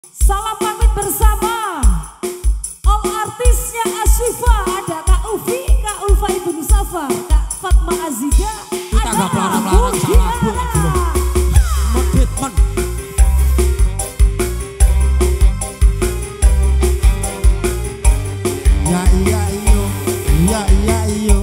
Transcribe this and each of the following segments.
Salam pamit bersama all artisnya Asyifa. Ada Kak Ufi, Kak Ulfa Ibu Nusafa, Kak Fatma Azida. Kita ada gak larang-larang salah bu. Meditmen. Ya iya iyo, ya iya iyo.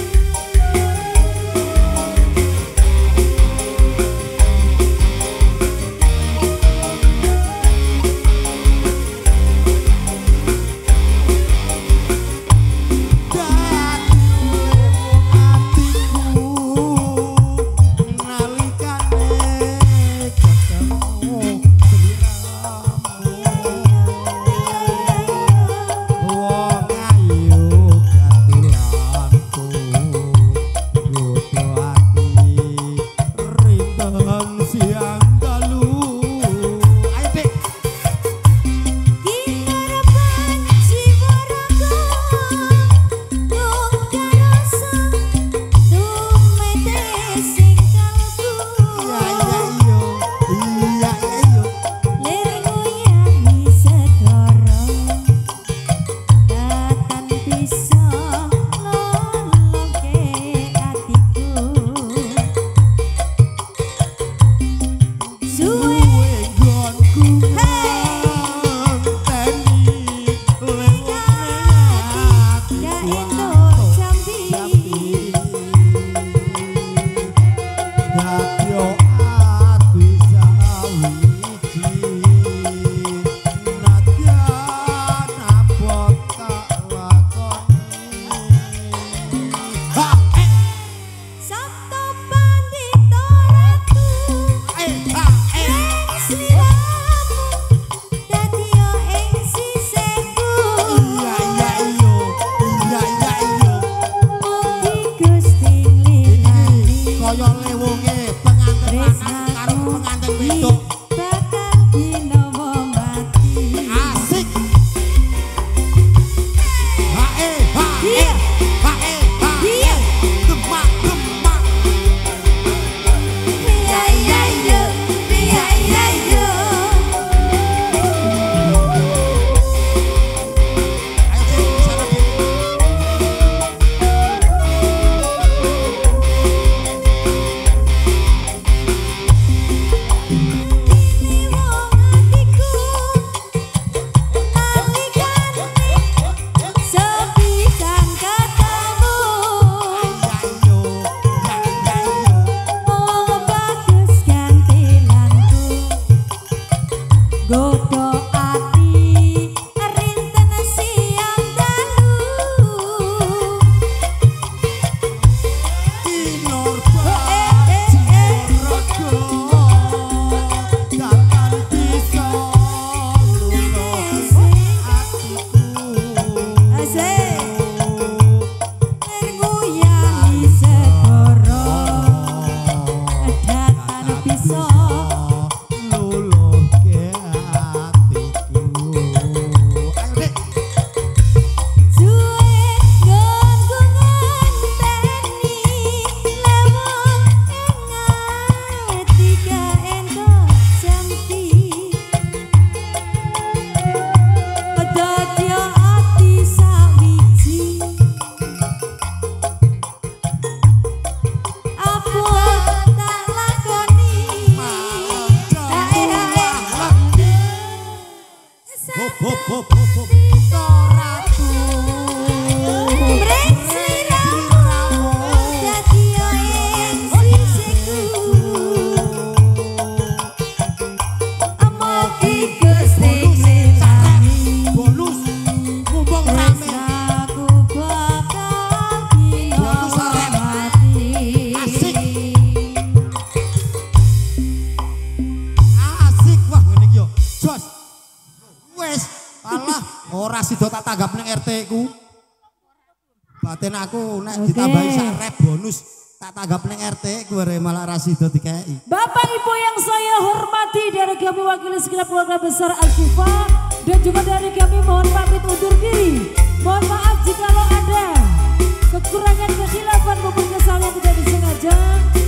Ora sida tak tanggap ning RT ku. Batin aku nek ditambahi sak rep bonus tak tanggap ning RT ku malah ra sida dikeki. Bapak Ibu yang saya hormati, dari kami wakili segenap keluarga besar Asyifa dan juga dari kami mohon pamit undur diri. Mohon maaf jika ada kekurangan, kekhilafan maupun kesalahan yang tidak disengaja.